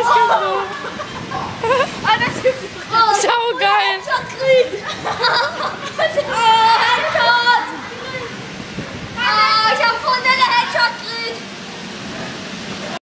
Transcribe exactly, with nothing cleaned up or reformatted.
ich gebraucht. Ah, das gibt's. Sau geil. Schockried.